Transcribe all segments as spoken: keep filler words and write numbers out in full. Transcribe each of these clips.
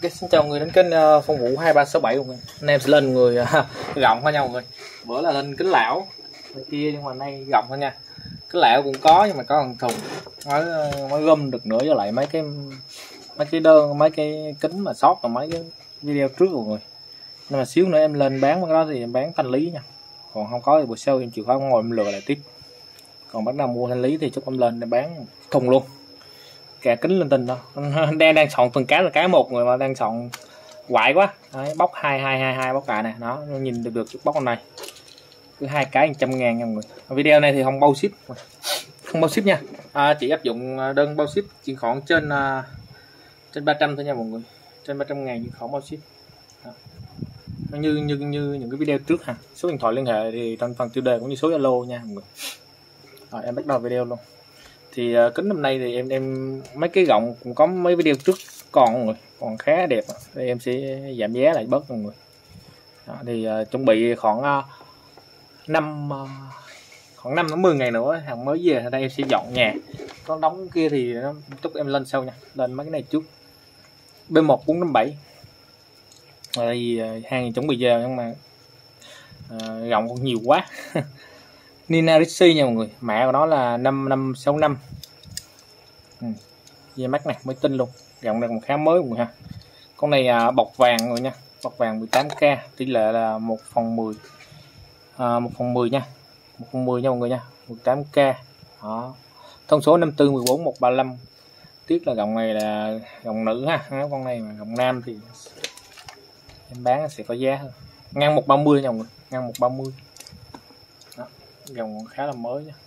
Okay, xin chào mọi người đến kênh uh, Phong Vũ hai ba sáu bảy. Anh em sẽ lên người uh, rộng thôi nha mọi người. Bữa là lên kính lão này kia nhưng mà nay rộng thôi nha. Kính lão cũng có nhưng mà có thằng thùng mới mới gom được nữa, với lại mấy cái mấy cái đơn mấy cái kính mà sót và mấy cái video trước mọi người. Nhưng mà xíu nữa em lên bán cái đó thì em bán thanh lý nha. Còn không có thì buổi sau em chịu khó ngồi em lừa lại tiếp. Còn bắt đầu mua thanh lý thì chúc em lên để bán thùng luôn. Kè kính lên tình đâu. đang đang chọn từng cái là cái một người mà đang chọn quại quá. Đấy, bóc hai hai hai hai bóc cả này, nó nhìn được được bóc con này. Cứ hai cái một trăm ngàn nha mọi người. Video này thì không bao ship. Không bao ship nha. À, chỉ áp dụng đơn bao ship chỉ khoảng trên uh, trên ba trăm thôi nha mọi người. Trên ba trăm ngàn chỉ khoảng bao ship. Đó. Như như như những cái video trước ha. Số điện thoại liên hệ thì trong phần tiêu đề cũng như số Zalo nha mọi người. Rồi em bắt đầu video luôn. Thì uh, kính năm nay thì em em mấy cái gọng cũng có mấy video trước còn mọi người, còn khá đẹp. Thì em sẽ giảm giá lại bớt mọi người. Đó, thì uh, chuẩn bị khoảng uh, năm uh, khoảng năm đến mười ngày nữa hàng mới về, ở đây em sẽ dọn nhà. Có đóng kia thì nó chúc em lên sau nha, lên mấy cái này trước. B một bốn năm bảy. Ở đây uh, hàng chuẩn bị về nhưng mà uh, gọng còn nhiều quá. Nina Ricci nha mọi người, mã của nó là năm năm sáu năm. Ừ. Dây mắt này mới tinh luôn, gọng này còn khá mới mọi người ha. Con này à, bọc vàng rồi nha, bọc vàng mười tám K, tỷ lệ là một phần mười, à, một phần mười nha, một phần mười nha mọi người nha, mười tám K. Đó. Thông số năm tư mười bốn một ba lăm. Tiếc là gọng này là gọng nữ ha, con này mà gọng nam thì em bán sẽ có giá hơn. Ngang một ba mươi nha mọi người, ngang một ba mươi. Dòng khá là mới nha.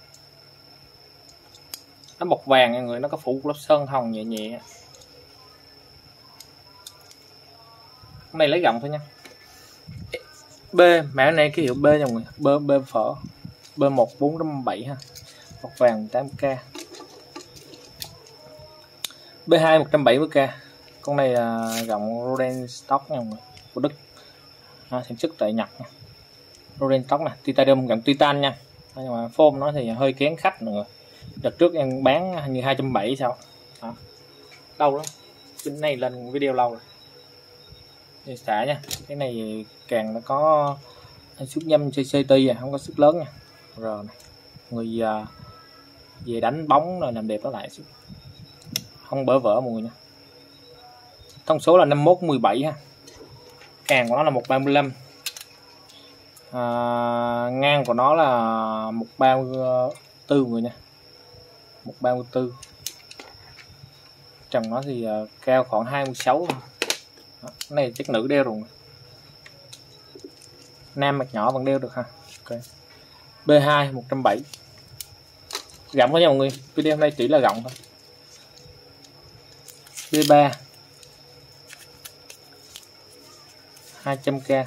Nó bọc vàng nha người, nó có phủ lớp sơn hồng nhẹ nhẹ. Cái này lấy gọng thôi nha. B, mã này cái hiệu B nha mọi người, B B phở. B một bốn năm bảy ha. Bọc vàng tám K. B hai một trăm bảy mươi K. Con này là gọng Roden stock nha mọi người, của Đức. À, sản xuất tại Nhật nha. Roden stock này, titanium gọng titan nha. Nhưng mà form nó thì hơi kén khách nữa. Đợt trước em bán như hai trăm bảy mươi sao. Đó. Lâu lắm. Cái này lên video lâu rồi. Để xả nha. Cái này càng nó có sức nhâm xê xê tê à, không có sức lớn nha. Rồi này. Người uh, về đánh bóng rồi làm đẹp nó lại. Không bỡ vỡ mọi người nha. Thông số là năm mốt mười bảy ha. Càng của nó là một ba mươi lăm. À, ngang của nó là một ba mươi tư người nha, một ba mươi tư. Trần nó thì uh, cao khoảng hai mươi sáu. Đó, cái này chắc nữ đeo rồi, nam mặt nhỏ vẫn đeo được ha. Okay. B hai một trăm bảy mươi. Gọng thôi nha mọi người, video hôm nay chỉ là gọng thôi. B ba hai trăm K.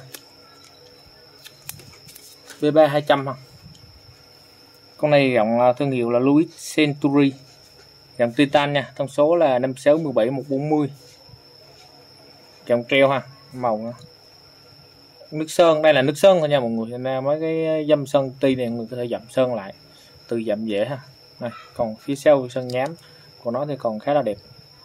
B ba hai trăm ha. Con này gọng thương hiệu là Louis Century, gọng titan nha, thông số là năm sáu một bảy một bốn mươi. Gọng treo ha, màu nữa. Nước sơn, đây là nước sơn thôi nha mọi người, nên mấy cái dăm sơn ti này người có thể dặm sơn lại, từ dặm dễ ha. Này, còn phía sau sơn nhám của nó thì còn khá là đẹp.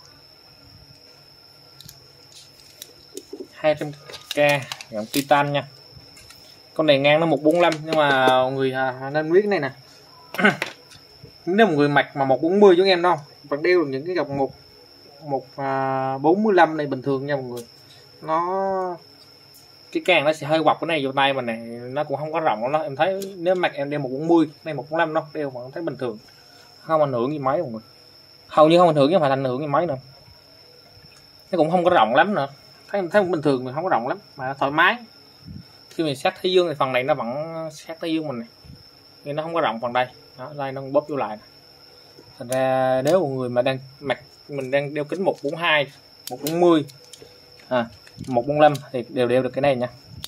hai trăm K gọng titan nha. Con này ngang nó một bốn lăm, nhưng mà người à, nên biết này nè. Nếu một người mặc mà một bốn mươi chúng em đâu vẫn đeo được những cái gọng một một bốn mươi lăm này bình thường nha mọi người. Nó cái càng nó sẽ hơi quặp cái này vô tay mà này, nó cũng không có rộng lắm. Em thấy nếu mặc em đeo một bốn mươi này một bốn lăm đâu đeo vẫn thấy bình thường, không ảnh hưởng gì mấy mọi người, hầu như không ảnh hưởng, chứ không phải ảnh hưởng gì mấy nữa. Nó cũng không có rộng lắm nữa, thấy thấy cũng bình thường, mình không có rộng lắm mà thoải mái. Khi mình sát thái dương thì phần này nó vẫn sát thái dương mình này, nhưng nó không có rộng phần đây. Đó, đây nó bóp vô lại này. Thành ra nếu một người mà đang mặc mình đang đeo kính một bốn hai, một bốn mươi, à, một bốn lăm thì đều đeo được cái này nha.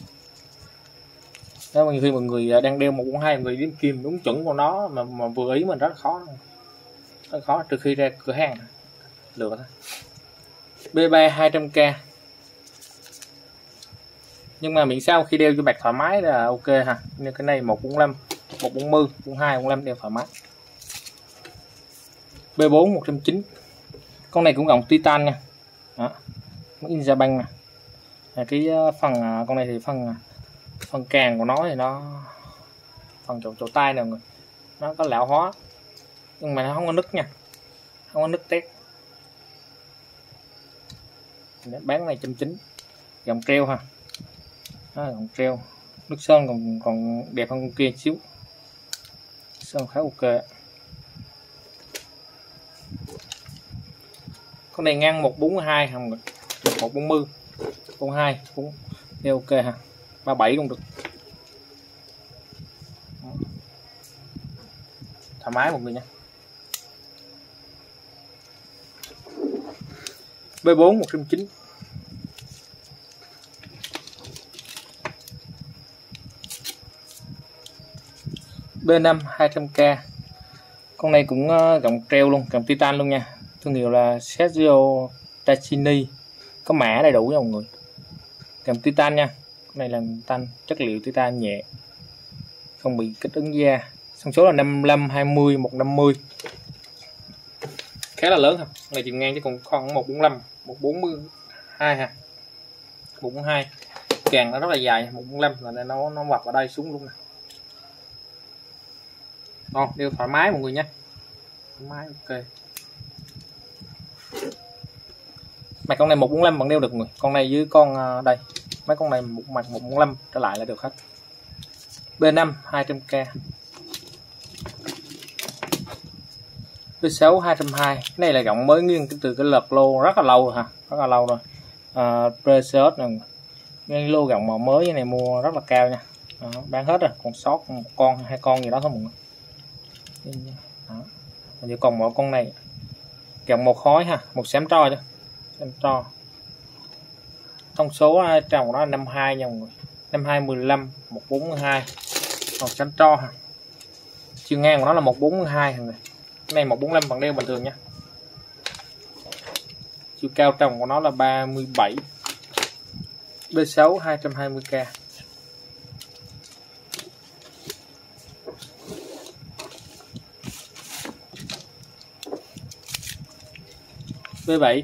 Nếu mà khi mọi người đang đeo một bốn hai, người đếm kim đúng chuẩn của nó mà, mà vừa ý mình rất khó, rất khó trừ khi ra cửa hàng lựa thôi. B ba hai trăm K. Nhưng mà miễn sao khi đeo cho bạc thoải mái là ok ha. Như cái này một bốn lăm, một bốn mươi, bốn hai, bốn lăm đeo thoải mái. B bốn một trăm chín mươi. Con này cũng gọng titan nha. Đó. Ninja banh nè. Cái phần con này thì phần phần càng của nó thì nó phần chỗ chỗ tay này mọi người, nó có lão hóa nhưng mà nó không có nứt nha, không có nứt tét. Bán này trăm chín, dòng treo ha, đó, dòng treo nước sơn còn còn đẹp hơn con kia xíu, sơn khá ok. Con này ngang một bốn hai không, một bốn mươi, bốn hai cũng ok ha, ba bảy cũng được, thoải mái một người nha. B bốn một trăm chín, B năm hai trăm k. Con này cũng uh, gọng treo luôn, gọng titan luôn nha, thương hiệu là Sergio Tacchini, có mã đầy đủ cho mọi người. Gọng titan nha, con này là titan, chất liệu titan nhẹ, không bị kích ứng da. Thông số là năm mươi lăm, hai mươi, một trăm năm mươi, khá là lớn ha. Này chiều ngang chứ còn khoảng một bốn lăm, một bốn hai ha, một bốn hai, càng nó rất là dài, một bốn lăm là nó nó vặt ở đây xuống luôn nè. Ngon, đeo thoải mái mọi người nha, thoải mái ok. Mặt con này một bốn lăm vẫn đeo được người, con này với con đây, mấy con này một mặt một bốn lăm trở lại là được hết. B năm hai trăm k, B sáu hai trăm hai mươi. Cái này là gọng mới nghiêng từ cái lật lô rất là lâu rồi ha, rất là lâu rồi. À, Precious này, cái lô gọng màu mới này mua rất là cao nha. Đó, bán hết rồi, còn sót một con hai con gì đó thôi mọi người. Đó. Chỉ còn mỗi con này gọng một khói ha, một xám tro chứ, xám tro. Thông số trong đó là năm hai nha mọi người, năm hai mười lăm, một bốn hai, còn xám tro ha. Chiều ngang của nó là một bốn hai mọi người. Cái này một bốn lăm bằng đeo bình thường nha. Chiều cao trồng của nó là ba mươi bảy. B sáu hai trăm hai mươi k. B bảy.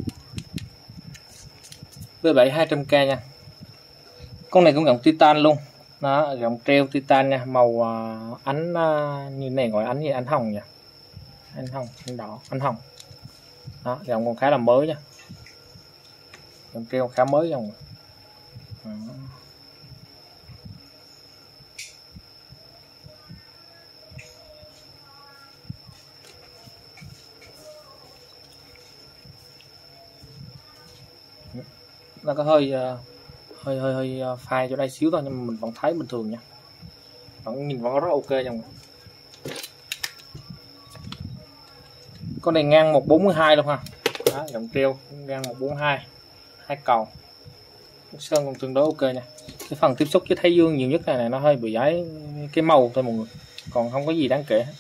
B bảy hai trăm k nha. Con này cũng gọng titan luôn. Đó, gọng treo titan nha, màu uh, ánh uh, như này gọi ánh gì, ánh hồng nha. Ánh hồng, ánh đỏ, ánh hồng. Đó, gọng còn khá là mới nha. Gọng treo khá mới dòng. Nó có hơi uh, hơi hơi hơi phai chỗ đây xíu thôi nhưng mà mình vẫn thấy bình thường nha, vẫn nhìn vẫn rất ok nha. Con này ngang một bốn hai luôn ha. Đó, gọng treo ngang một bốn hai, hai cầu, sơn còn tương đối ok nha. Cái phần tiếp xúc với thái dương nhiều nhất này, này nó hơi bị ấy cái màu thôi mọi người, còn không có gì đáng kể.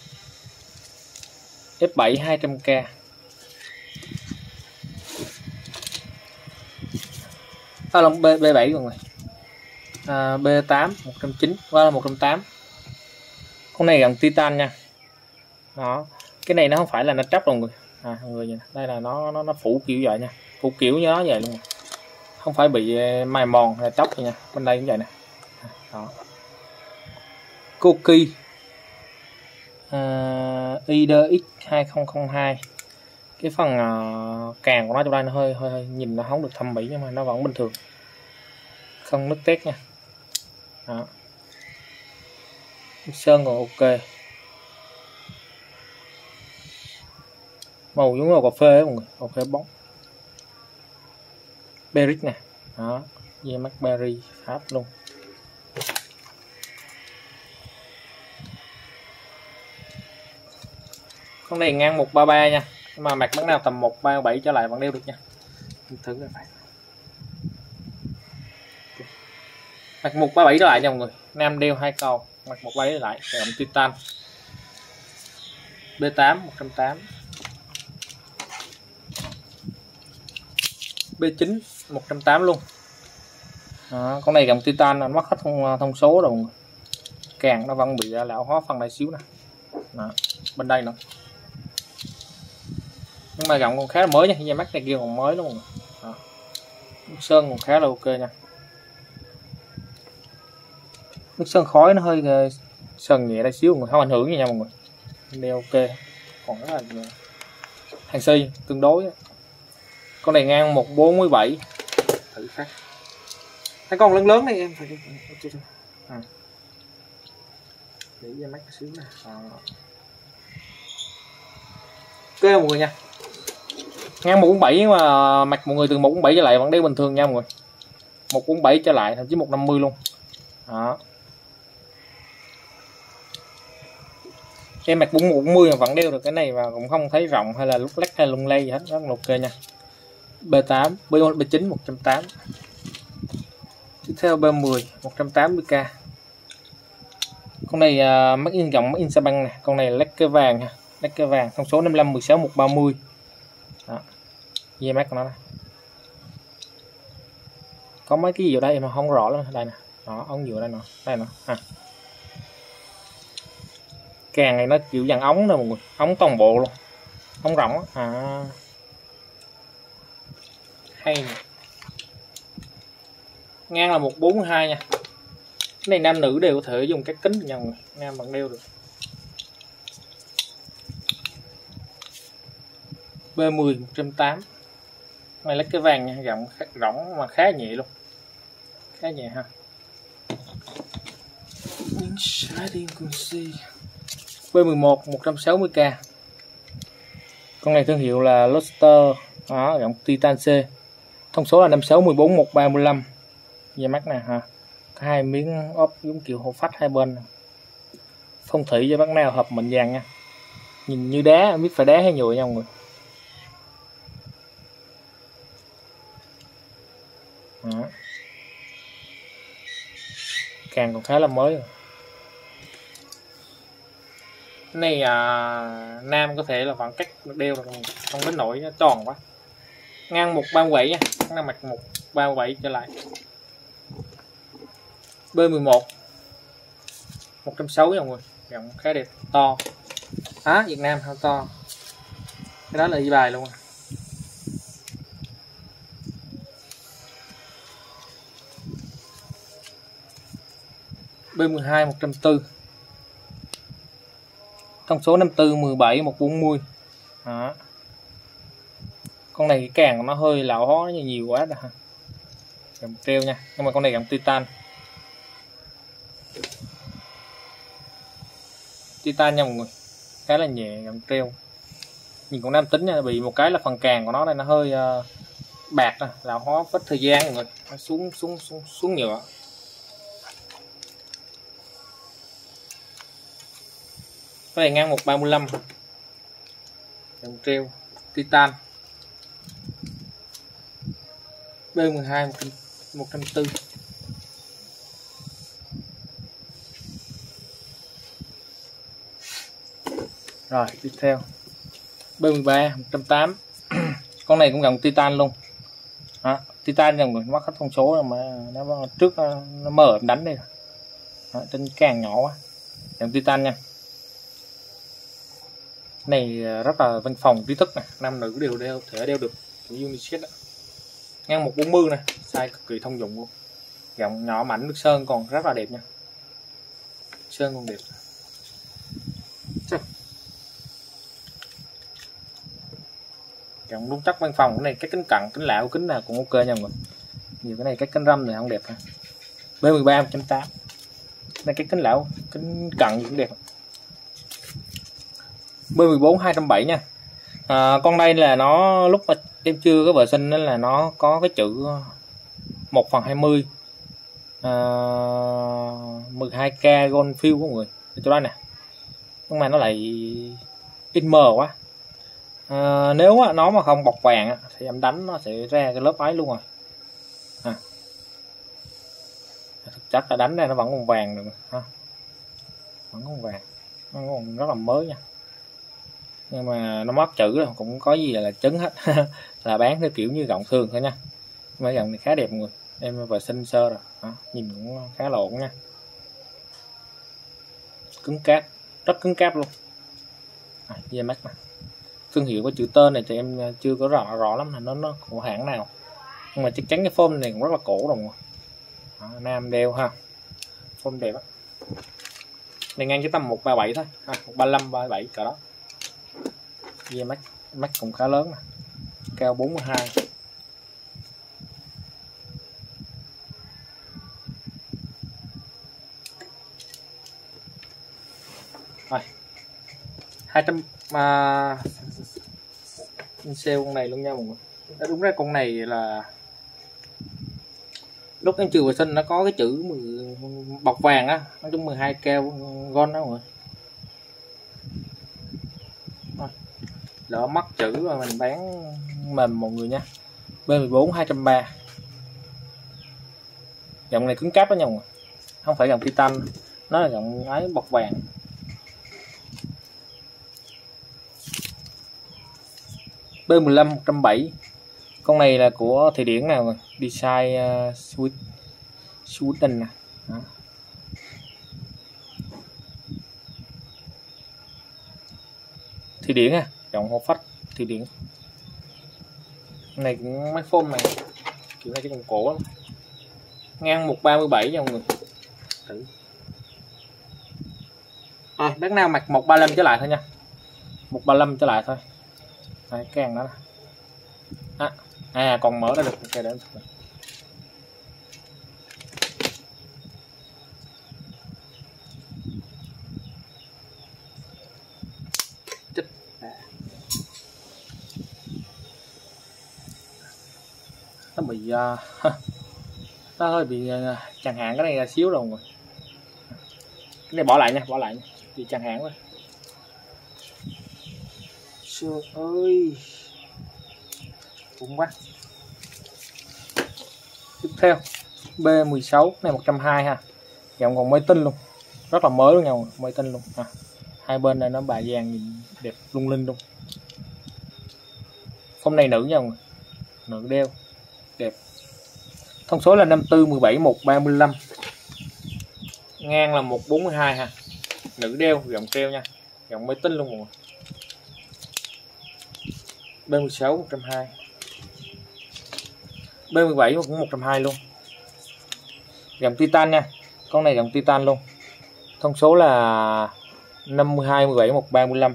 F bảy hai trăm k. À, lòng B, B bảy mọi người. À, B tám một trăm chín mươi qua là một trăm tám mươi. Con này gần titan nha. Đó, cái này nó không phải là nó trắp mọi người. À, mọi người nhìn đây là nó nó nó phủ kiểu vậy nha, phủ kiểu như nó vậy luôn, không phải bị mài mòn hay tróc nha. Bên đây cũng vậy nè. Đó, Koki uh, i đê ích hai không không hai. Cái phần uh, càng của nó trong đây nó hơi, hơi hơi nhìn nó không được thẩm mỹ nhưng mà nó vẫn bình thường, không nứt tét nha. Đó, sơn còn ok, màu giống màu cà phê ấy mọi người, cà phê bóng. Berry nè, đó, dây mắt berry Pháp luôn. Con này ngang một ba ba nha, nhưng mà mặt bắt nào tầm một ba bảy trở lại vẫn đeo được nha. Thử rồi phải. Mặt một ba bảy trở lại nha mọi người, nam đeo hai cầu, mặt một ba bảy trở lại, gọng titan. B tám một trăm tám mươi. B chín một trăm tám mươi luôn. Đó, con này gọng titan nó mất hết thông, thông số rồi, càng nó vẫn bị lão hóa phần này xíu nè. Đó, bên đây nữa, nhưng mà gọng còn khá là mới nha, dây mắt này kia còn mới luôn. Đó, Nước sơn cũng khá là ok nha. Nước sơn khói nó hơi sần nhẹ đây xíu, không ảnh hưởng gì nha mọi người, đeo ok. Còn rất là hàng xi tương đối. Con này ngang một bốn bảy. Thử khác cái con lớn lớn này em phải à. Để ra mắt xíu nè. À. Ok mọi người nha, ngang một bốn bảy mà mặc mọi người từ một bốn bảy trở lại vẫn đeo bình thường nha mọi người, một bốn bảy trở lại thậm chí một năm mươi luôn. Đó. Em mặc bốn bốn mươi mà vẫn đeo được cái này và cũng không thấy rộng hay là lúc lắc hay lung lay gì hết, rất là ok nha. B tám, B chín một trăm tám mươi. Tiếp theo B mười một trăm tám mươi k. Con này uh, mắc in dòng mắc in sa băng nè, con này lacquer vàng nha, lacquer vàng, thông số năm mươi lăm mười sáu một ba mươi. Đó. Dây mắt của nó này. Có mấy cái gì ở đây mà không rõ lắm, đây nè. Đó, ống nhựa đây nè, đây nè. À. Càng này nó kiểu dạng ống nè mọi người, ống toàn bộ luôn, ống rỗng à. Hay nè. Ngang là một bốn hai nha. Cái này nam nữ đều có thể dùng các kính nha mọi người, nam vẫn đeo được. B mười một trăm tám mươi. Này lấy cái vàng nha, rộng rỗng mà khá nhẹ luôn, khá nhẹ ha. B mười một một trăm sáu mươi k. Con này thương hiệu là Luster, đó, rộng Titan C. Thông số là năm sáu một bốn một ba lăm. Dây mắt nè ha. Có hai miếng ốp giống kiểu hộp phách hai bên. Phong thủy cho bác nào hợp mệnh vàng nha. Nhìn như đá, biết phải đá hay nhựa nha mọi người. Đó. Càng còn khá là mới rồi. Cái này à, nam có thể là khoảng cách đeo được, không đến nổi nó tròn quá. Ngang một ba bảy nha, nó mặc một ba bảy trở lại. B mười một một trăm sáu mươi mọi người, rộng khá đẹp, to. Á, Việt Nam hơi to. Cái đó là y bài luôn. B mười hai một trăm bốn mươi. Thông số năm tư mười bảy một bốn mươi. Đó. Con này cái càng nó hơi lão hóa nhiều, nhiều quá rồi ha. Gầm treo nha, nhưng mà con này gầm titan. Titan nha mọi người, khá là nhẹ, gầm treo. Nhìn con nam tính nha, bị một cái là phần càng của nó đây nó hơi uh, bạc nè, lão hóa vết thời gian mọi người, nó xuống xuống xuống xuống nhựa. Cái này ngang một ba lăm, gầm treo titan. B mười hai một trăm bốn mươi. Rồi tiếp theo B mười ba một trăm tám mươi. Con này cũng gần titan luôn. Đó, titan rằng mình mắc hết thông số mà nó trước nó, nó mở đánh đây. Đó, trên càng nhỏ quá. Dòng titan nha. Này rất là văn phòng trí thức này, nam nữ đều đeo, thể đeo được, unisex. Ngang một bốn mươi này, size cực kỳ thông dụng luôn. Gọng nhỏ mảnh, nước sơn còn rất là đẹp nha. Sơn còn đẹp. Gọng đúng chắc văn phòng. Cái này cái kính cận, kính lão, kính nào cũng ok nha mọi người. Nhiều cái này cái kính râm này không đẹp ha. B mười ba một trăm tám mươi. Đây cái kính lão, kính cận cũng đẹp. B mười bốn hai trăm bảy mươi nha. À, con đây là nó lúc mà em chưa có vệ sinh nên là nó có cái chữ một phần hai mươi, à, mười hai k gold fill của mọi người ở chỗ đây nè, nhưng mà nó lại in mờ quá. À, nếu nó mà không bọc vàng thì em đánh nó sẽ ra cái lớp ấy luôn rồi. À, thực chất là đánh ra nó vẫn còn vàng được ha, vẫn còn vàng, nó còn rất là mới nha. Nhưng mà nó móc chữ rồi cũng có gì là chứng hết. Là bán theo kiểu như gọng thường thôi nha. Mấy gọng này khá đẹp mọi người, em vệ sinh sơ rồi đó. Nhìn cũng khá là ổn nha, cứng cáp, rất cứng cáp luôn. À, dây mắt này thương hiệu có chữ tên này thì em chưa có rõ rõ lắm là nó nó của hãng nào. nhưng mà chắc chắn cái form này cũng rất là cổ đồng. Đó, nam đeo ha, form đẹp á. Này ngang cái tầm một ba bảy thôi ha, một ba lăm ba bảy cỡ đó. Dây mắt mắt cũng khá lớn nè, cao bốn mươi hai. Rồi hai trăm mà sale con này luôn nha mọi người. Đúng ra con này là lúc em trừ vệ sinh nó có cái chữ bọc vàng á, nói chung mười hai keo gon đó mọi người. Lỡ mất chữ rồi mình bán mềm mọi người nha. B mười bốn hai trăm ba. Dòng này cứng cáp đó nha mọi người, không phải dòng titan, nó là dòng ấy bọc vàng. B mười lăm một trăm bảy. Con này là của Thụy Điển nào rồi, design uh, Sweden Sweden nè. Đó. Thụy Điển à, dòng hộp phách Thụy Điển. Con này cũng mấy form này, kiểu này cái còn cổ lắm. Ngang một ba mươi bảy nha mọi người. Thử. À, bác nào mặc một ba lăm trở lại thôi nha. một ba lăm trở lại thôi. Đây, cái hàng đó. À, à còn mở ra được cái đấy. Chết. Nó bị uh, nó hơi bị uh, chẳng hạn cái này là xíu rồi. Cái này bỏ lại nha, bỏ lại nha. Bị chẳng hạn quá. Trời ơi, cũng quá. Tiếp theo B mười sáu này một trăm hai mươi ha, dòng còn mới tinh luôn, rất là mới luôn nha, mới tinh luôn à. Hai bên này nó bà vàng nhìn đẹp lung linh luôn. Phong này nữ nha, nữ đeo đẹp. Thông số là năm tư mười bảy một ba mươi lăm, ngang là một bốn mươi hai ha, nữ đeo dòng treo nha, dòng mới tinh luôn mọi người. B mười sáu một trăm hai mươi, B mười bảy cũng một trăm hai mươi luôn, dòng titan nha, con này dòng titan luôn. Thông số là năm mươi hai mười bảy một ba mươi lăm,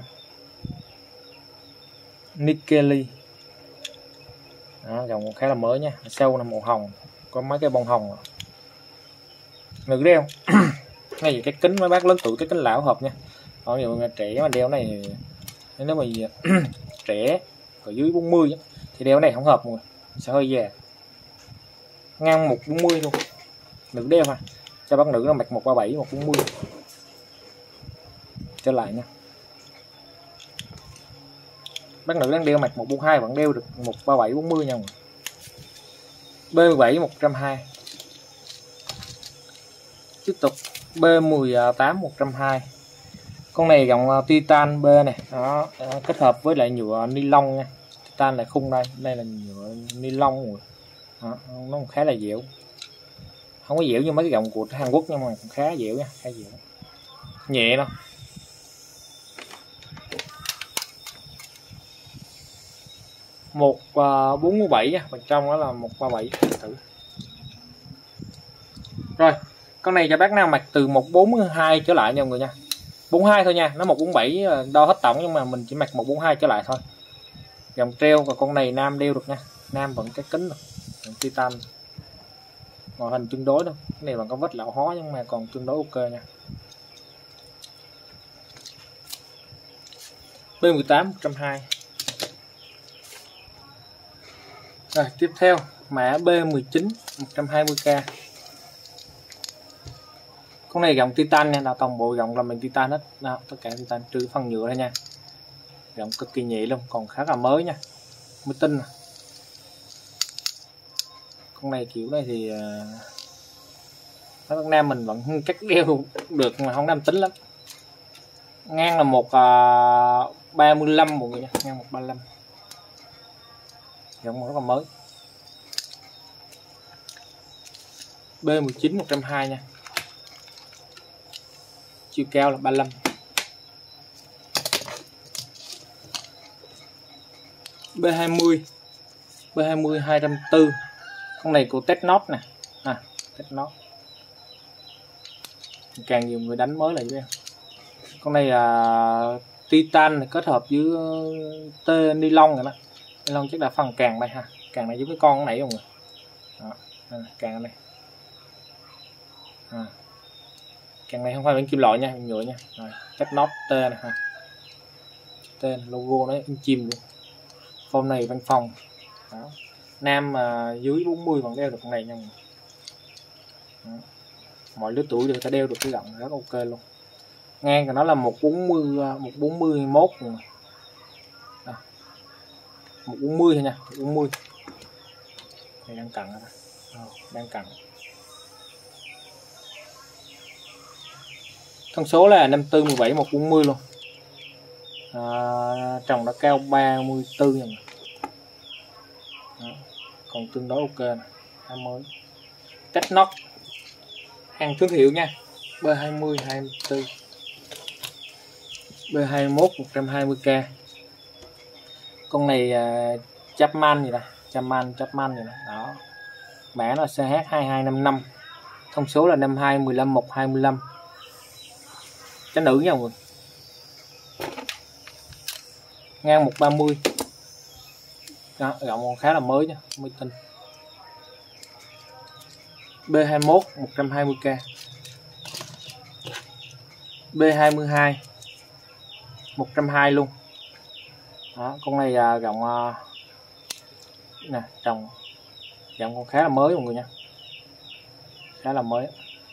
Nikeli. Đó, dòng khá là mới nha, sau là màu hồng, có mấy cái bông hồng. Nữ đeo ngay gì cái kính mấy bác lớn tuổi, cái kính lão hợp nha. Còn nhiều người trẻ mà đeo này, nếu mà trẻ ở dưới bốn mươi thì đeo này không hợp rồi, sẽ hơi già. Ngang một bốn mươi luôn, nữ đeo ha, cho bác nữ là mặc một ba bảy một bốn mươi trở lại nha. Bác nữ đang đeo mặc một bốn hai vẫn đeo được một ba bảy bốn mươi nha. B mười bảy một trăm hai mươi. Tiếp tục B mười tám một trăm hai mươi. Con này dòng titan B này, đó, kết hợp với lại nhựa ni lông nha. Titan là khung đây, đây là nhựa ni lông rồi. Đó, nó khá là dẻo. Không có dẻo như mấy cái dòng của Hàn Quốc nhưng mà cũng khá dẻo nha, khá dẻo. Nhẹ đâu. một bốn mươi bảy nha, bên trong đó là một ba bảy thử. Rồi, con này cho bác nào mặc từ một bốn hai trở lại nha mọi người nha. bốn mươi hai thôi nha, nó một bốn bảy đo hết tổng nhưng mà mình chỉ mặc một bốn hai trở lại thôi. Dòng treo và con này nam đeo được nha, nam vẫn cái kính rồi. Dòng titan. Ngoại hình tương đối đâu, cái này bằng có vết lão hóa nhưng mà còn tương đối ok nha. B mười tám một trăm hai mươi. Rồi tiếp theo mã B mười chín một trăm hai mươi k. Con này dòng titan nha, là toàn bộ dòng là mình titan hết, nào, tất cả titan trừ phần nhựa thôi nha. Dòng cực kỳ nhẹ luôn, còn khá là mới nha, mới tinh. Con này kiểu này thì các uh, nam mình vẫn cách đeo được mà không nam tính lắm. Ngang là một uh, ba mươi lăm mọi người nha, ngang một ba mươi lăm. Dòng rất là mới. B mười chín một trăm hai mươi nha, chiều cao là ba mươi lăm. B hai mươi, B hai mươi hai trăm bốn mươi, Con này của Technot nè, à, Technot. Càng nhiều người đánh mới là chứ em. Con này là Titan này, kết hợp với tê ni lông rồi đó. Ni lông chắc là phần càng đây ha. Càng này giống cái con nãy không rồi. Đó, càng này. À. Càng này không phải bằng kim loại nha, nhựa nha. Rồi, Technot T này ha. Tên logo nó in chim luôn. Form này văn phòng. Đó. Nam mà dưới bốn mươi còn đeo được con này nha. Đó. Mọi lứa tuổi đều có thể đeo được cái gọng rất ok luôn. Ngang của nó là một bốn mươi, một bốn mươi mốt rồi. Đó. một bốn mươi thôi nha, một bốn mươi. Đây đang cận rồi đó. Đang cận. Thông số là năm tư, mười bảy, một bốn mươi luôn. À, trồng đã cao ba mươi tư rồi. Đó. Còn tương đối ok nè, hai mới. Technot hàng thương hiệu nha. B hai mươi, hai mươi tư, B hai mươi mốt, một trăm hai mươi k. Con này uh, Chapman gì nè, Chapman, Chapman gì nè. Đó. Mã nó C H hai hai năm năm. Thông số là năm hai, mười lăm, một hai lăm. Chánh nữ nha mọi người. Ngang một ba mươi. Đó, gọng còn khá là mới nha, mới tinh. B hai mốt, một trăm hai mươi k. B hai mươi hai, một trăm hai mươi luôn. Đó, con này à, gọng à, nè, trồng gọng còn khá là mới mọi người nha. Khá là mới.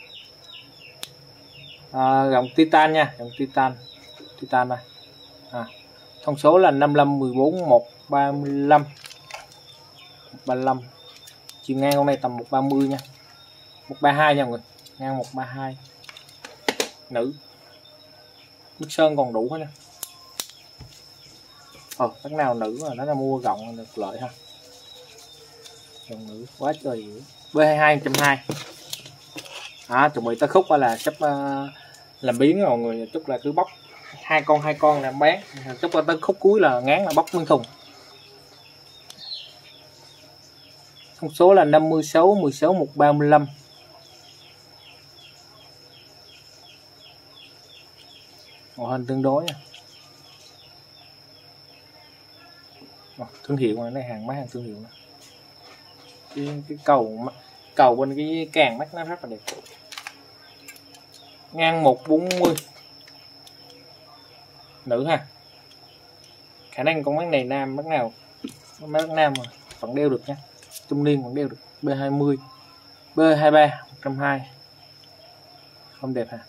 À, gọng Titan nha, gọng Titan. Titan này. À, thông số là năm lăm, mười bốn, một ba lăm. một ba lăm. Chiều ngang con này tầm một ba mươi nha. một ba hai nha mọi người. Ngang một ba hai. Nữ. Mức sơn còn đủ hết nha. Ờ, tất nào nữ mà nó là mua gọng được lợi ha. Gọng nữ quá trời. B hai hai, một trăm hai mươi. À, chuẩn bị tới khúc là sắp uh, làm biến rồi mọi người. Chút là cứ bóc hai con hai con làm bán. Chút qua tới khúc cuối là ngán là bóc nguyên thùng. Thông số là năm mươi sáu, mười sáu, một ba lăm. Màu hình tương đối nha. Thương hiệu này, hàng mấy hàng thương hiệu này. Cái, cái cầu cầu bên cái càng mắt nó rất là đẹp. Ngang một bốn mươi. Nữ ha. Khả năng con mắt này nam mắt nào mắt nam mà vẫn đeo được nha. Trung niên vẫn đeo được. B hai mươi, B hai ba, một trăm hai mươi. Không đẹp hả?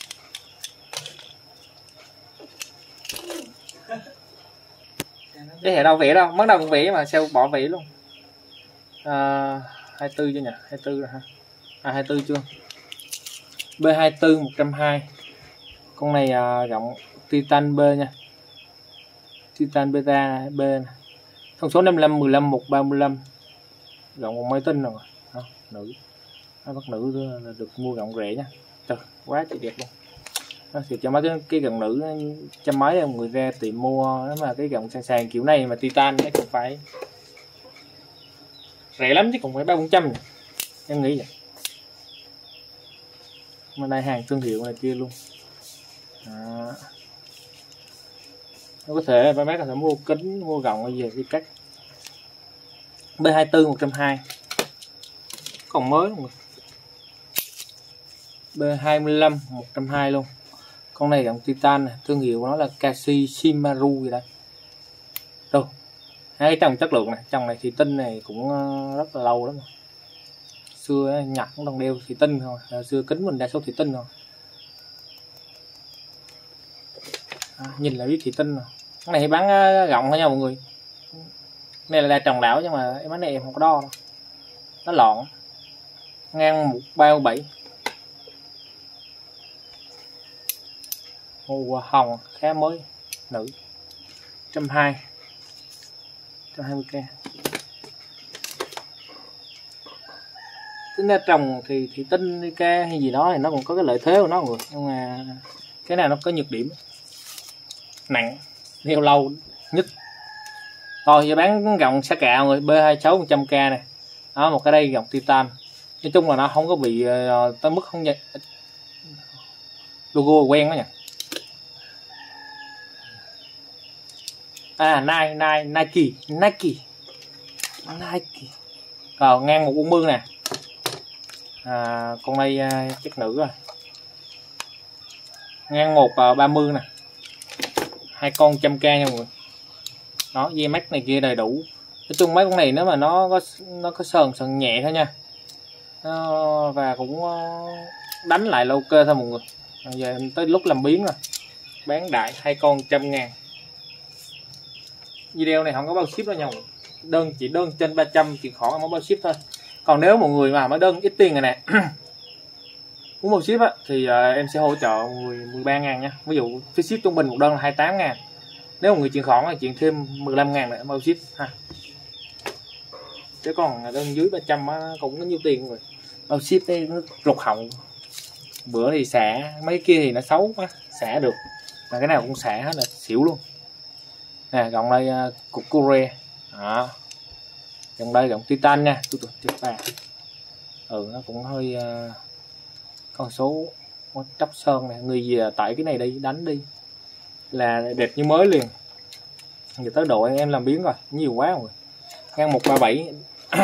Cái hệ đâu vẽ đâu, mất đâu cũng vẽ mà sao bỏ vẽ luôn. À, hai mươi tư chưa nhỉ? hai mươi tư rồi ha. À hai mươi tư chưa? B hai mươi tư, một trăm hai mươi. Con này à, gọng Titan B nha. Titan beta B này. Thông số năm mươi lăm, mười lăm, một ba lăm. Gọng còn mới tinh rồi. Đó, nữ. Nó bắt nữ là được mua gọng rẻ nha. Trời, quá chị đẹp luôn. Đó, thì cho mấy cái, cái gọng nữ trăm mấy em người ra tiệm mua, nếu mà cái gọng sàn sàn kiểu này mà Titan nó cũng phải rẻ lắm chứ cũng phải ba bốn trăm em nghĩ vậy. Mà đây hàng thương hiệu này kia luôn. Đó. Nó có thể ba bác có thể mua kính, mua gọng hay gì cái cách. B hai mươi tư, một trăm hai mươi. Còn mới không? B hai mươi lăm, một trăm hai mươi luôn. Con này gọng Titan này, thương hiệu của nó là Kashi Shimaru gì đây. Đâu. Hai trong chất lượng này, trong này thủy tinh này cũng rất là lâu lắm rồi. Xưa Nhật cũng đang đeo thủy tinh thôi, à, xưa kính mình đa số thủy tinh rồi. À, nhìn là biết thủy tinh rồi. Cái này bán gọng thôi nha mọi người. Này là trồng đảo nhưng mà em bán này em không có đo đâu. Nó lọn. Ngang một ba bảy. Màu hồng khá mới, nữ. một trăm hai mươi. một trăm hai mươi k. Tính ra trồng thì thì tinh k hay gì đó thì nó cũng có cái lợi thế của nó rồi, nhưng mà cái này nó có nhược điểm nặng, đeo lâu nhất. Thôi giờ bán gọng xa cạo rồi. B hai mươi sáu, một trăm k này. Đó, một cái đây dòng Titan, nói chung là nó không có bị uh, tới mức không nhận logo quen đó nha. À Nike Nike Nike Nike Nike. Rồi ngang một bốn mươi nè. À, con đây uh, chắc nữ rồi. Ngang một uh, ba mươi nè. Hai con trăm k nha mọi người. Đó, dây mắt này kia đầy đủ. Nói chung mấy con này nếu mà nó có nó có sờn sờn nhẹ thôi nha. Nó, và cũng đánh lại là ok thôi mọi người. Giờ tới lúc làm biến rồi. Bán đại hai con trăm ngàn. Video này không có bao ship đâu nha. Đơn chỉ đơn trên ba trăm chuyện khỏi không có bao ship thôi. Còn nếu mọi người mà mới đơn ít tiền này nè muốn bao ship á thì uh, em sẽ hỗ trợ mười ba ngàn nha. Ví dụ phí ship trung bình một đơn là hai mươi tám ngàn. Nếu một người chuyển khoản là chuyển thêm mười lăm ngàn nữa bao ship ha. Chứ còn đơn dưới ba trăm cũng có nhiêu tiền rồi. Bao ship đây nó lục họng. Bữa thì xả, mấy kia thì nó xấu quá, xả được. Mà cái nào cũng xả hết là xỉu luôn. Nè, gọng đây uh, cục Cure. Đó. Gọng đây gọng Titan nha. Ừ, nó cũng hơi uh, con số tróc sơn này, người gì tải cái này đi đánh đi là đẹp như mới liền. Giờ tới độ em làm biến rồi, nhiều quá rồi. Ngang một ba bảy.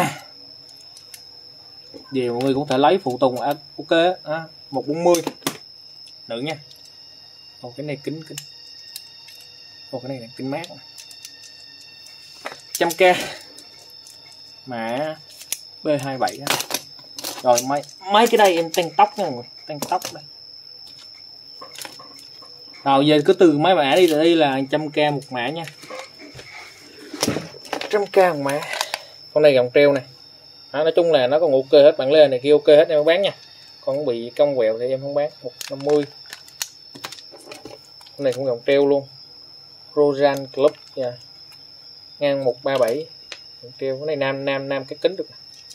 Về mọi người cũng thể lấy phụ tùng à, ok à, một bốn mươi nữ nha. Một cái này kính kính. Một cái này là kính mát. Trăm k. Mã B hai mươi bảy. Rồi mấy mấy cái đây em tăng tóc nha mọi người, tăng tóc đây. Rồi giờ cứ từ mấy mã đi, đây là trăm k một mã nha. Trăm k một mã. Con này gọng treo này. Đó, nói chung là nó còn ok hết, bạn lên này kia ok hết em bán nha. Còn bị cong quẹo thì em không bán. Một năm mươi. Con này cũng gọng treo luôn. Rojan Club nha. Ngang một ba bảy. Gọng treo, cái này nam nam nam cái kính được.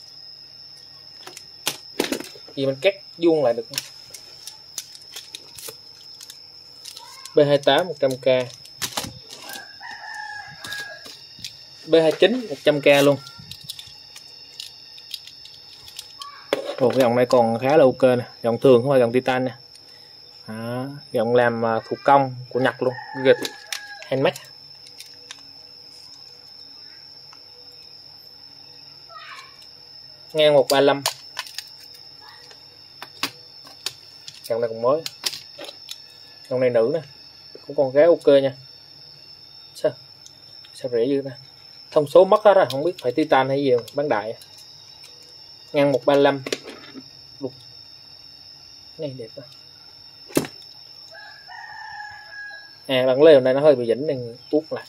Gì mình cắt vuông lại được. B hai tám một trăm k. B hai chín một trăm k luôn. Ồ, cái dòng này còn khá là ok nè, dòng thường không phải dòng Titan nè. Đó, dòng làm thủ công của Nhật luôn, gịch handmade. Ngang một ba lăm. Dòng này còn mới. Dòng này nữ nè, cũng còn khá ok nha. Sao? Sao rẻ dữ ta? Thông số mất hết rồi, không biết phải Titan hay gì bán đại. Ngang một ba lăm. Lục. Này đẹp quá. À, bạn leo này nó hơi bị dĩnh nên uống lại.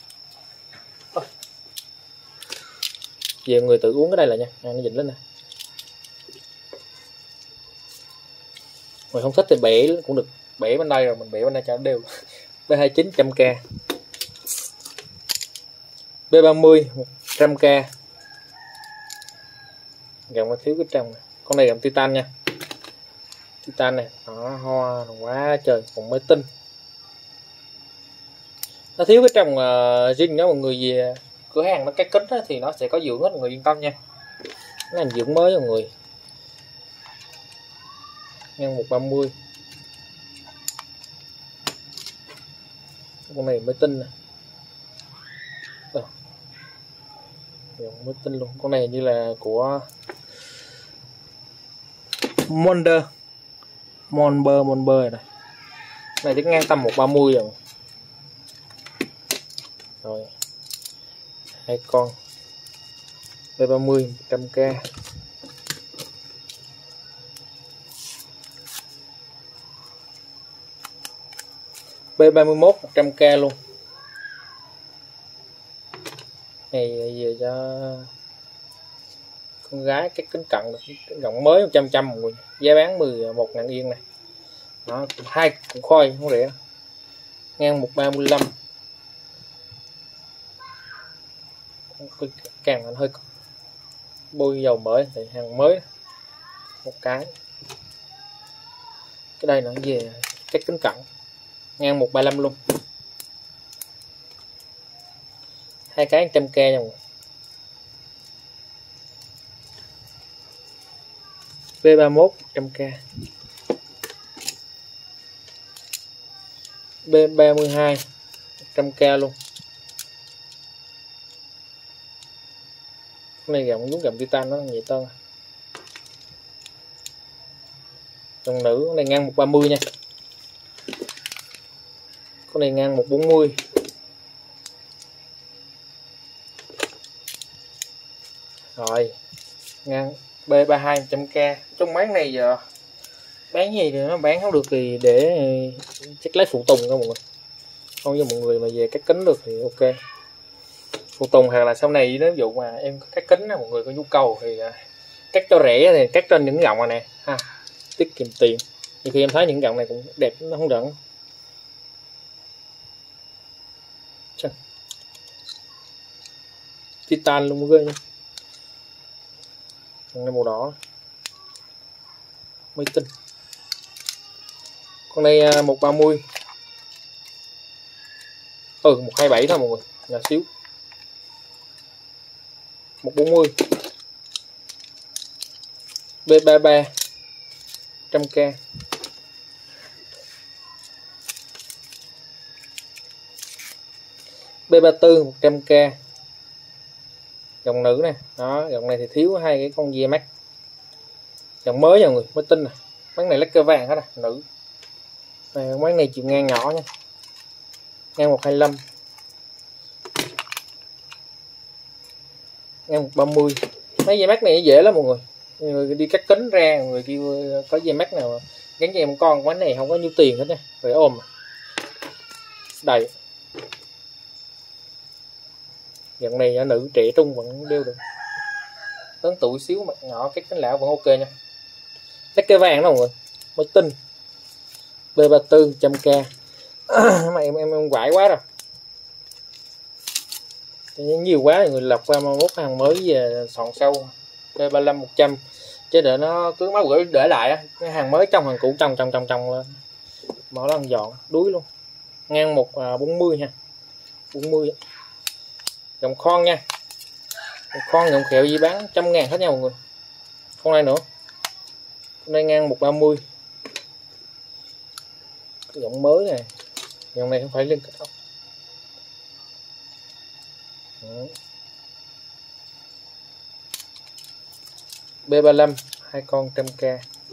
Về người tự uống cái đây là nha, à, nó dĩnh lên nè. Mình không thích thì bẻ cũng được, bẻ bên đây rồi mình bẻ bên đây cho nó đều. B hai chín trăm k. B ba mươi một trăm k. Gọng nó thiếu cái trong này. Con này gọng Titan nha. Titan này, đó, hoa quá trời, còn mới tinh. Nó thiếu cái trong uh, zin đó mọi người, về cửa hàng nó cái kính đó, thì nó sẽ có dưỡng hết mọi người yên tâm nha. Cái này dưỡng mới mọi người. Ngang một ba mươi. Con này mới tinh nè. Mới tinh luôn. Con này như là của Monder. Monber Monber này. Này chắc ngang tầm một ba mươi rồi. Rồi. Hai con. B ba mươi một trăm k. B ba mươi mốt một trăm k luôn. Này về cho con gái cái kính cận được, gọng mới một trăm trăm mọi người, giá bán mười một ngàn yên này. Đó, hai cục khôi không rẻ. Ngang một ba mươi lăm. Càng anh hơi bôi dầu mới thì hàng mới. Một cái. Cái đây nó về cái kính cận. Ngang một ba lăm luôn. Hai cái một trăm k nha mọi người. B ba mốt một trăm k, B ba mươi hai một trăm k luôn. Cái này gọng đúng gọng titan nó nhẹ tơn. Dòng nữ con này ngang một ba mươi nha, con này ngang một bốn mươi. Rồi ngang B ba hai một trăm k. Trong bán này giờ bán gì thì nó bán không được thì để chắc lấy phụ tùng cho mọi người, không cho mọi người mà về cắt kính được thì ok. Phụ tùng hoặc là sau này nếu dụ mà em cắt kính mọi người có nhu cầu thì cắt cho rẻ thì cắt trên những gọng này nè ha, tiết kiệm tiền. Nhiều khi em thấy những gọng này cũng đẹp, nó không đựng titan luôn ghê nha. Con này màu đỏ mới tinh. Con này một ba mươi, ừ một hai bảy thôi mọi người, nhỏ xíu. Một bốn mươi, B ba ba một trăm k, B ba tư một trăm k. Dòng nữ nè, đó dòng này thì thiếu hai cái con G Max, dòng mới nha mọi người, mới tinh nè. Bán này lacquer vàng hết à, nữ. Này, bán này chiều ngang nhỏ nha, ngang một hai lăm, ngang một ba mươi. Mấy dây mắt này dễ lắm mọi người, người đi cắt kính ra người kêu có dây mắt nào gắn dây một con, quán này không có nhiêu tiền hết nha, phải ôm đầy. Dòng này nữ trẻ trung vẫn đeo được, lớn tuổi xíu mặt nhỏ các cánh lão vẫn ok nha. Lacquer vàng đó mọi người, mới tinh. B ba tư một trăm k. Mà em em em quải quá rồi, nhiều quá người lọc qua mốt hàng mới về soạn sâu. B ba lăm một trăm chứ để nó cứ máu gửi để lại á, cái hàng mới trong hàng cũ trong trong trong trong lên mở lần dọn đuối luôn. Ngang một bốn mươi ha, bốn mươi. Dòng con nha, dòng con dòng kẹo gì bán trăm ngàn hết nha mọi người. Con này nữa, con này ngang một ba mươi, cái dòng mới này, dòng này không phải liên kết không. B ba lăm hai con trăm k.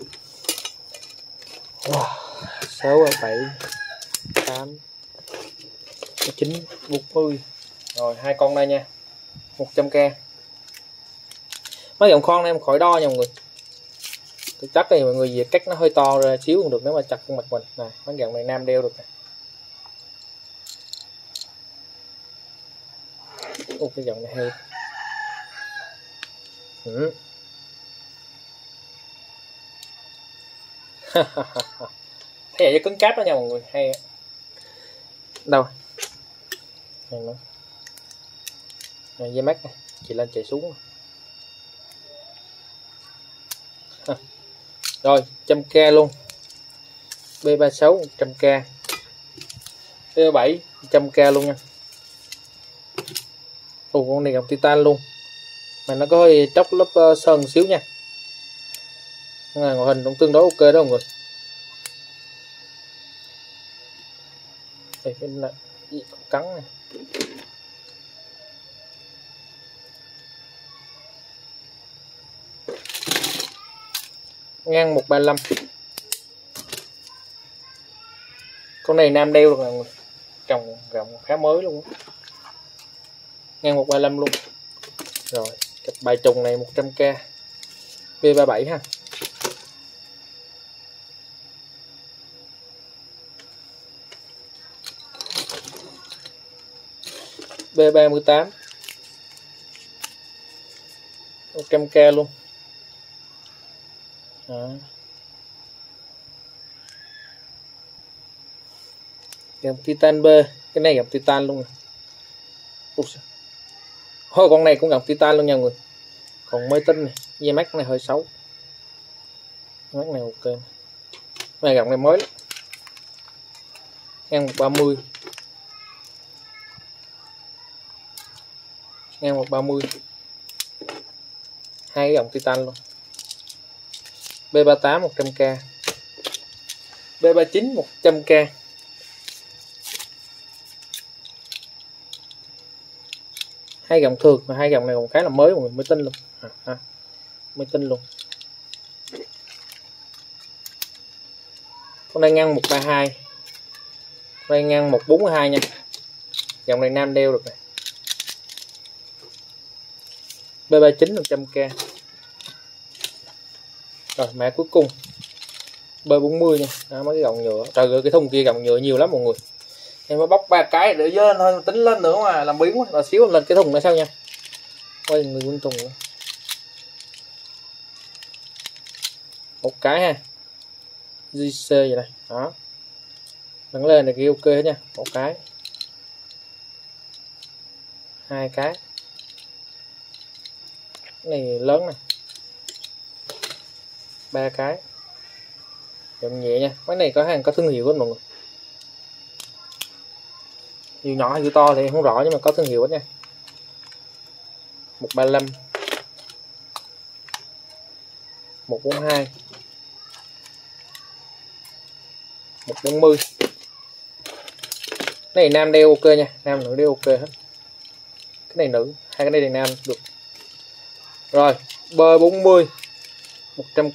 Wow, sáu bảy tám chín bốn mươi. Rồi hai con đây nha, một trăm k. Mấy dòng con này em khỏi đo nha mọi người, thực chất thì mọi người về cắt nó hơi to ra xíu cũng được nếu mà chặt con mặt mình này. Mấy dòng này nam đeo được này. Ô, cái dòng này hay. Ừ. Thế vậy cứng cáp đó nha mọi người, hay đâu này nữa. Này dây mắt này chị lên chạy xuống rồi trăm k luôn. B ba sáu một trăm k, B ba bảy một trăm k luôn nha. Ồ, con này gặp titan luôn mà nó có hơi tróc lớp uh, sơn xíu nha. Ngoại hình cũng tương đối ok đó mọi người. Đây cái này cắn này. Ngang một ba lăm. Con này nam đeo được mọi người, trồng rộng khá mới luôn. Ngang một ba lăm luôn. Rồi cặp bài trùng này một trăm k, B ba bảy ha. B ba mươi tám một trăm k luôn. Đó. Gặp titan B, cái này gặp titan luôn. Thôi con này cũng gặp titan luôn nha mọi người. Còn mới tinh này, dây mắt này hơi xấu. Mắt này ok. Này gặp này mới lắm. Ngang một ba mươi. Ngang một ba mươi. Hai cái dòng titan luôn. B ba tám một trăm k, B ba chín một trăm k, hai gọng thường mà hai gọng này còn khá là mới, mọi người mới tin luôn à, à, mới tin luôn. Con này ngăn một ba hai, con này ngăn một bốn hai nha, dòng này nam đeo được này. B ba chín một trăm k. Rồi mã cuối cùng B bốn mươi nha. Đó, mấy cái gọng nhựa, trời ơi cái thùng kia gọng nhựa nhiều lắm mọi người. Em mới bóc ba cái để dơ thôi, tính lên nữa mà làm biến quá, là xíu lên cái thùng này sao nha. Quay người quân thùng nữa. Một cái ha, giê xê vậy này, đó nâng lên này kia ok hết nha. Một cái, hai cái, cái này lớn này, ba cái, dòng nhẹ nha. Cái này có hàng có thương hiệu hết mọi người, nhiều nhỏ hay nhiều to thì không rõ nhưng mà có thương hiệu hết nha. Một ba lăm, một bốn hai, một bốn mươi. Cái này nam đeo ok nha, nam nữ đeo ok hết. Cái này nữ, hai cái này là nam được. Rồi B bốn mươi một trăm k.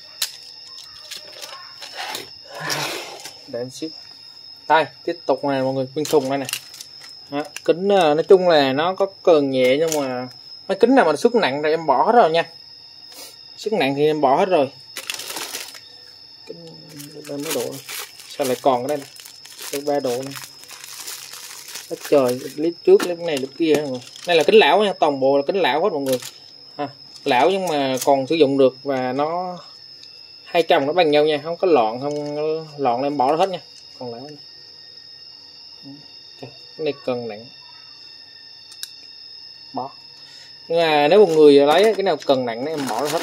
Để anh ship. Đây tiếp tục này mọi người, viên thùng đây này. Đó, kính nói chung là nó có cần nhẹ nhưng mà mấy kính nào mà sức nặng rồi em bỏ hết rồi nha. Sức nặng thì em bỏ hết rồi. Kính mấy độ này. Sao lại còn cái đây này, ba độ này. Hết trời, clip trước clip này clip kia mọi người. Đây là kính lão nha, toàn bộ là kính lão hết mọi người. À, lão nhưng mà còn sử dụng được và nó hai chồng nó bằng nhau nha, không có lọn, không lọn em bỏ hết nha. Còn lão này. Cái này cần nặng bỏ, nhưng mà nếu một người lấy cái nào cần nặng nó em bỏ ra hết.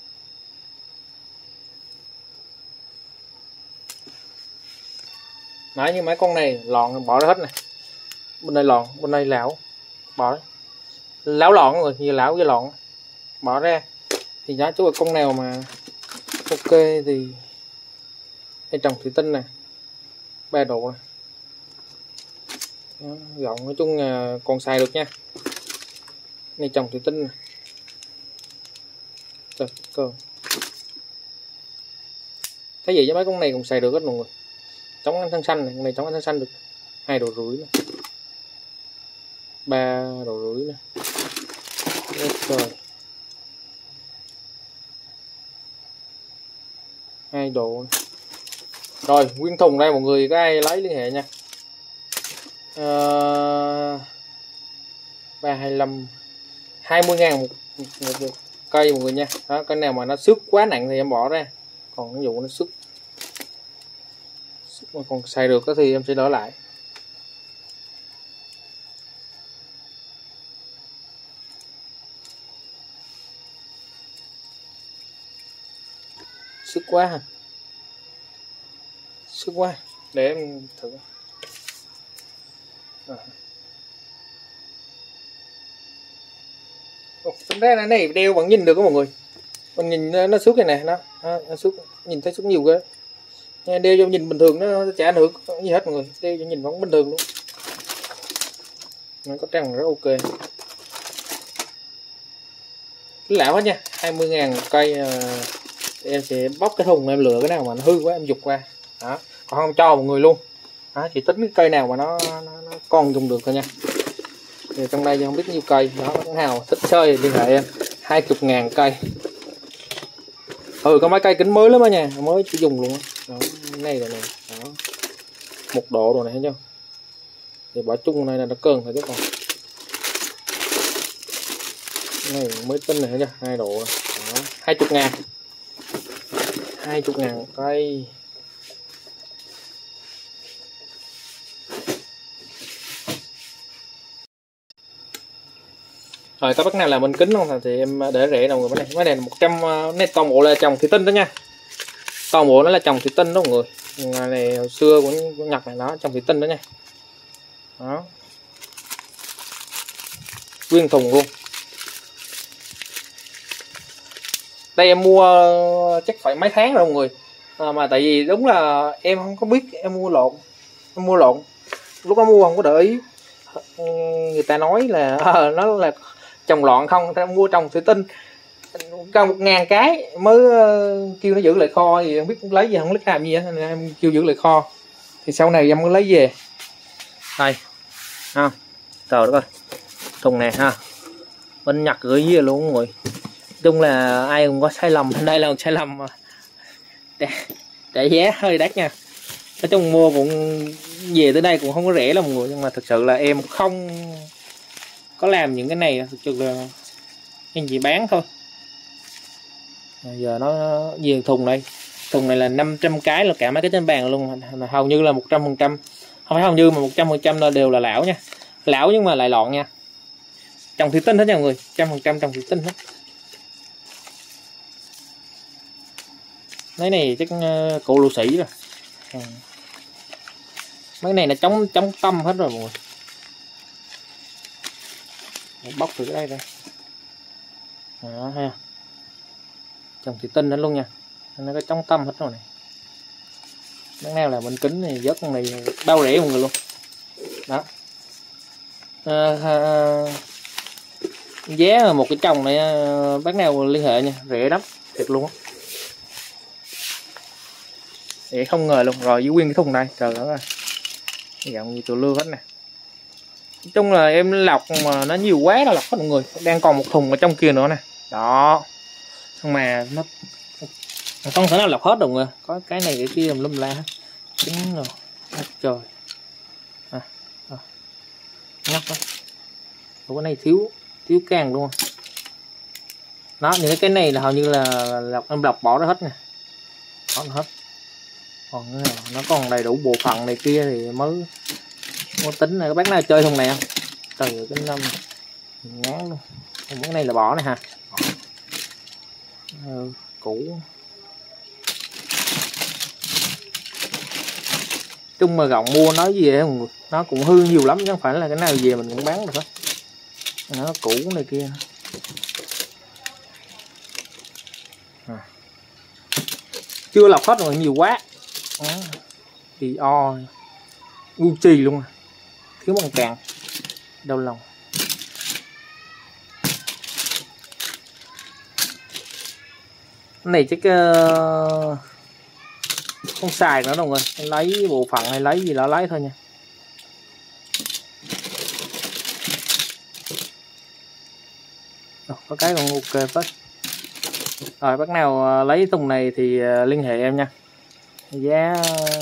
Nói như mấy con này lọn em bỏ ra hết này, bên đây lọn, bên đây lão bỏ đấy. Lão lọn rồi, như lão với lọn bỏ ra. Thì nói chú là con nào mà ok thì đây trồng thủy tinh nè, ba độ này. Đó, gọng nói chung là còn xài được nha. Này trồng thủy tinh này. Trời cơ, cái gì với mấy con này cũng xài được hết mọi người. Chống ánh sáng xanh này, con này chống ánh sáng xanh được hai độ rưỡi này, ba độ rưỡi này. Rồi hai độ này. Rồi nguyên thùng đây mọi người, có ai lấy liên hệ nha. Ba hai lăm, hai mươi ngàn một, một, một, một cây mọi người nha. Đó, cái nào mà nó sức quá nặng thì em bỏ ra, còn ví dụ nó sức sức mà còn xài được thì em sẽ đỡ lại. Sức quá hả, sức quá để em thử. À. Tính ra này đeo vẫn nhìn được đó mọi người, mình nhìn nó suốt cái này nó, nó suốt, nhìn thấy suốt nhiều cái, đeo cho nhìn bình thường nó chả ảnh hưởng gì hết mọi người, đeo cho nhìn vẫn bình thường luôn. Nó có trăng rất ok, cứ lão hết nha. Hai mươi ngàn một cây. Em sẽ bóc cái thùng em lựa cái nào mà nó hư quá em dục qua đó, còn không cho mọi người luôn đó, chỉ tính cái cây nào mà nó, nó, nó còn dùng được thôi nha. Thì trong đây không biết nhiêu cây đó, có nào thích chơi thì liên hệ em. Hai chục ngàn cây. Ừ có mấy cây kính mới lắm á nha, mới chỉ dùng luôn đó. Này rồi này đó, một độ rồi này thấy chưa, thì bỏ chung này là nó cơn thôi chứ còn này mới tinh này thấy chưa, hai độ đó. Hai chục ngàn, hai chục ngàn cây. Rồi có bác nào làm bên kính không thì em để rẻ đâu người. Cái này cái này một trăm, này toàn bộ là trồng thủy tinh đó nha, toàn bộ nó là trồng thủy tinh đó mọi người. Ngày này hồi xưa của, của Nhật này nó trồng thủy tinh đó nha. Đó, nguyên thùng luôn. đây em mua chắc phải mấy tháng rồi mọi người, à, mà tại vì đúng là em không có biết, em mua lộn em mua lộn lúc đó mua không có để ý, người ta nói là à, nó là trồng lọn không, người ta mua trồng thủy tinh cao một ngàn cái mới uh, kêu nó giữ lại kho, thì không biết lấy gì, không biết làm gì á, nên em kêu giữ lại kho, thì sau này em mới lấy về đây ha. Trời đất ơi, thùng này ha, bên Nhật gửi về luôn mọi người. Chung là ai cũng có sai lầm, đây là một sai lầm mà để, để giá hơi đắt nha. Nói chung mua cũng về tới đây cũng không có rẻ lắm mọi người, nhưng mà thực sự là em không có làm những cái này, thực sự là em chỉ bán thôi. Giờ nó về thùng đây, thùng này là năm trăm cái là cả mấy cái trên bàn luôn, mà hầu như là một trăm phần trăm, không phải hầu như mà một trăm phần trăm là đều là lão nha, lão nhưng mà lại lọn nha, trồng thủy tinh hết nha mọi người, trăm phần trăm trồng thủy tinh hết. Mấy này chắc uh, cụ lụ sĩ rồi, à. Mấy này là chống chống tâm hết rồi mọi người. Bóc từ cái đây đây, đó ha, trồng thủy tinh hết luôn nha, nó có chống tâm hết rồi này. Bác nào là bên kính này vớt con này bao rẻ mọi người luôn đó. À, à, giá một cái chồng này bác nào liên hệ nha, rẻ lắm thiệt luôn á, để không ngờ luôn. Rồi với nguyên cái thùng này, trời ơi, dạng như tụi lưa hết nè. Nói chung là em lọc mà nó nhiều quá là lọc hết mọi người, đang còn một thùng ở trong kia nữa nè đó, nhưng mà nó không thể nào lọc hết được rồi, có cái này cái kia lum lum la hết, chính rồi trời à, à. Nhóc đó, cái này thiếu thiếu càng luôn đó. Những cái này là hầu như là lọc, em lọc bỏ ra hết nè, bỏ hết. Còn cái này, nó còn đầy đủ bộ phận này kia thì mới mới tính này. Các bác nào chơi thùng này không, từ cái năm ngán luôn. Còn cái này là bỏ này ha, ừ, cũ. Chung mà gọng mua nói gì vậy, nó cũng hư nhiều lắm chứ không phải là cái nào về mình cũng bán được hết, nó cũ này kia. À, chưa lọc hết rồi, nhiều quá thì o Gucci luôn, thiếu bằng càng đau lòng. Cái này chắc uh, không xài nữa đâu rồi, lấy bộ phận hay lấy gì đó lấy thôi nha. Rồi, có cái còn ok hết. Rồi bác nào lấy thùng này thì liên hệ em nha, giá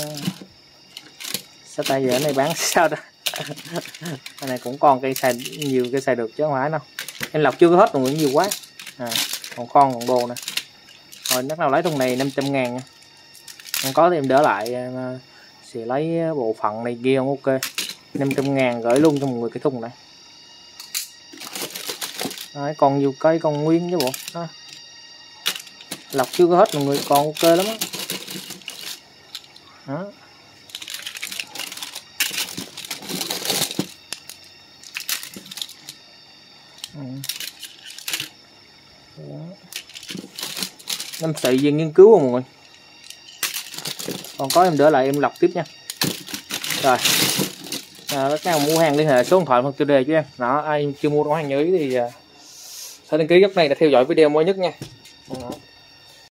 sao tay giờ này bán sao đó. Cái này cũng còn cây xài, nhiều cây xài được chứ không phải đâu, em lọc chưa có hết rồi, nhiều quá à, còn con còn đồ nè. Rồi bác nào lấy thùng này năm trăm ngàn nha, không có thì em đỡ lại, em sẽ lấy bộ phận này kia không ok, năm trăm ngàn gửi luôn cho mọi người cái thùng này. Đấy, còn nhiều cây còn nguyên chứ bộ đó. Lọc chưa có hết mọi người, còn ok lắm đó. Đó. Ừ. Năm xị về nghiên cứu rồi mọi người, còn có em đỡ lại em lọc tiếp nha. Rồi à, các nào mua hàng liên hệ số điện thoại phần tiêu đề cho em đó. Ai chưa mua đồ hàng nhớ thì uh, hãy đăng ký gấp này để theo dõi video mới nhất nha. Đó.